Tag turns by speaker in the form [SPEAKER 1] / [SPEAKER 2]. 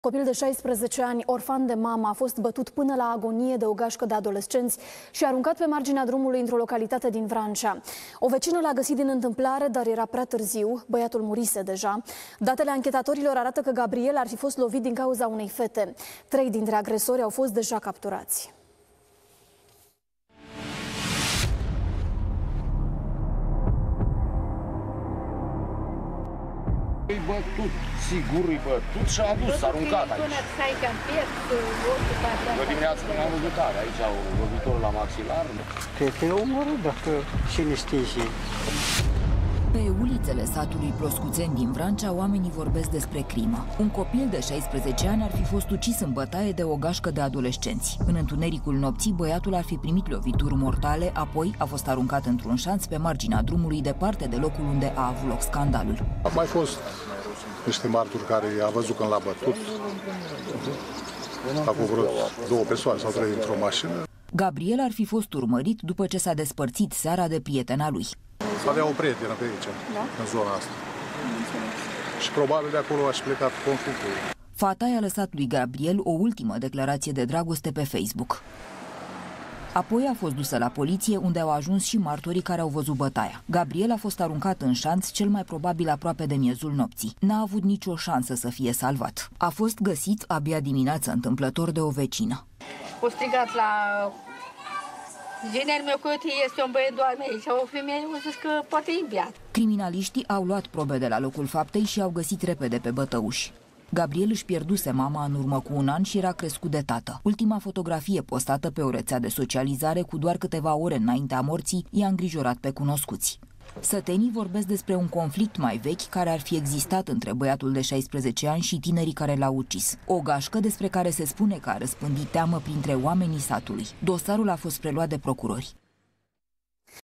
[SPEAKER 1] Copil de 16 ani, orfan de mamă, a fost bătut până la agonie de o gașcă de adolescenți și aruncat pe marginea drumului într-o localitate din Vrancea. O vecină l-a găsit din întâmplare, dar era prea târziu. Băiatul murise deja. Datele anchetatorilor arată că Gabriel ar fi fost lovit din cauza unei fete. 3 dintre agresori au fost deja capturați.
[SPEAKER 2] E bătut, sigur e bătut și a adus, s-a aruncat aici. Eu dimineața când am văzut aici, au lovitor la maxilar.
[SPEAKER 3] Cred că e omorât, dacă cine știe și...
[SPEAKER 4] Pe ulițele satului Ploscuțeni din Vrancea, oamenii vorbesc despre crimă. Un copil de 16 ani ar fi fost ucis în bătaie de o gașcă de adolescenți. În întunericul nopții, băiatul ar fi primit lovituri mortale, apoi a fost aruncat într-un șanț pe marginea drumului, departe de locul unde a avut loc scandalul.
[SPEAKER 5] Au mai fost niște martori care a văzut când l-a bătut. Acum vreo 2 persoane sau 3 într-o mașină.
[SPEAKER 4] Gabriel ar fi fost urmărit după ce s-a despărțit seara de prietena lui.
[SPEAKER 5] Avea o prietenă pe aici, în zona asta. Și probabil de acolo a și plecat conflictul.
[SPEAKER 4] Fata i-a lăsat lui Gabriel o ultimă declarație de dragoste pe Facebook. Apoi a fost dusă la poliție, unde au ajuns și martorii care au văzut bătaia. Gabriel a fost aruncat în șanț, cel mai probabil aproape de miezul nopții. N-a avut nicio șansă să fie salvat. A fost găsit abia dimineața întâmplător de o vecină.
[SPEAKER 6] O strigat la generiul meu că este un băiat doarme aici, o femeie, o zis că poate e beat.
[SPEAKER 4] Criminaliștii au luat probe de la locul faptei și au găsit repede pe bătăuși. Gabriel își pierduse mama în urmă cu un an și era crescut de tată. Ultima fotografie postată pe o rețea de socializare cu doar câteva ore înaintea morții i-a îngrijorat pe cunoscuți. Sătenii vorbesc despre un conflict mai vechi care ar fi existat între băiatul de 16 ani și tinerii care l-au ucis. O gașcă despre care se spune că a răspândit teamă printre oamenii satului. Dosarul a fost preluat de procurori.